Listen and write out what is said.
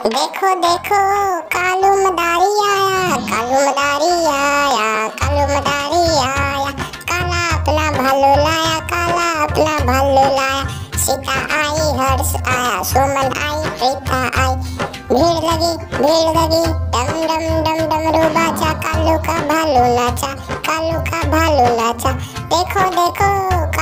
देखो देखो कालू मदारी आया, कालू मदारी आया, कालू मदारी आया। काला अपना भालू लाया, काला अपना भालू लाया। सीता आई, हर्ष आया, सुमन आई, प्रीता आई। भीड़ लगी डम डम डम डमरू बाजा। कालू का भालू नाचा, कालू का भालू नाचा। देखो देखो